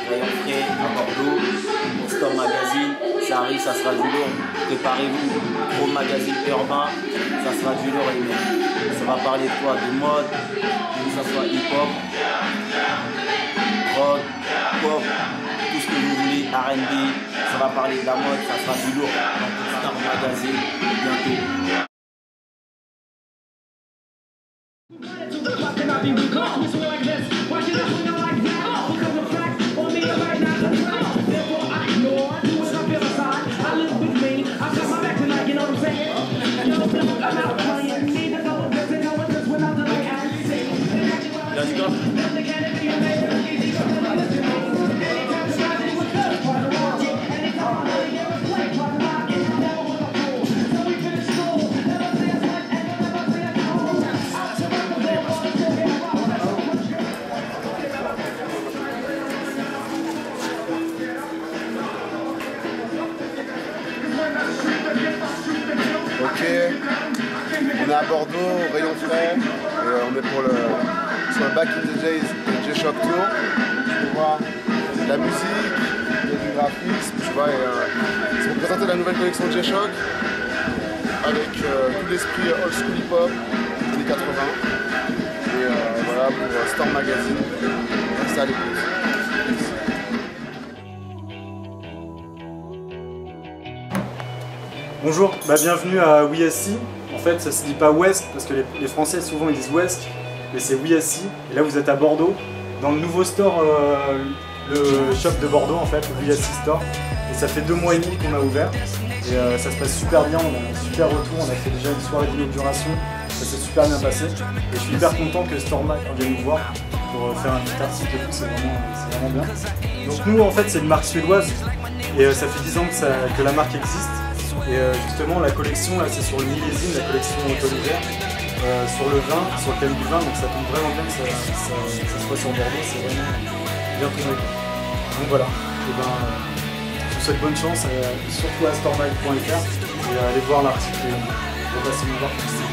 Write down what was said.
rayon frais à Bordeaux, pour Store Magazine. Ça arrive, ça sera du lourd. Préparez-vous, gros magazine urbain, ça sera du lourd les mecs. Ça va parler de quoi? De mode, que ça soit hip-hop, rock, pop, tout ce que vous voulez, R&B. Ça va parler de la mode, ça sera du lourd. Donc Store Magazine, bientôt. Ok, on est à Bordeaux, au rayon frais, et on est sur le Back in the Days de G-Shock Tour. Tu vois, la musique, il y a du graphisme, tu vois, et c'est pour présenter la nouvelle collection de G-Shock avec tout l'esprit old school hip-hop des années 80. Et voilà pour Store Magazine, restez à l'écoute. Bonjour, bienvenue à WeSC. En fait, ça se dit pas West parce que les Français souvent ils disent West, mais c'est WeSC. Et là vous êtes à Bordeaux, dans le nouveau store, le shop de Bordeaux en fait, le WeSC Store. Et ça fait 2 mois et demi qu'on a ouvert. Et ça se passe super bien, on a un super retour, on a fait déjà une soirée d'inauguration, ça s'est super bien passé. Et je suis hyper content que Store Mag vienne nous voir pour faire un petit article et tout, c'est vraiment bien. Donc nous en fait c'est une marque suédoise et ça fait 10 ans que la marque existe. Et justement la collection là c'est sur le millésime, la collection automne-hiver, sur le vin, sur le thème du vin, donc ça tombe vraiment bien que ça soit sur Bordeaux, c'est vraiment bien tombé. Donc voilà, et je vous souhaite bonne chance, surtout à storemag.fr et allez voir l'article et passez nous voir.